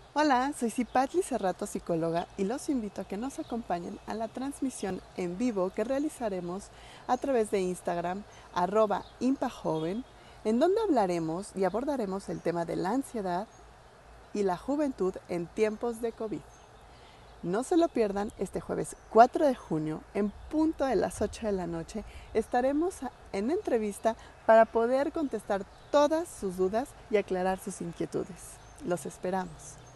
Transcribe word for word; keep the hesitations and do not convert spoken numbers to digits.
Hola, soy Cipatli Cerrato, psicóloga, y los invito a que nos acompañen a la transmisión en vivo que realizaremos a través de Instagram, arroba impajoven, en donde hablaremos y abordaremos el tema de la ansiedad y la juventud en tiempos de COVID. No se lo pierdan, este jueves cuatro de junio, en punto de las ocho de la noche, estaremos en entrevista para poder contestar todas sus dudas y aclarar sus inquietudes. Los esperamos.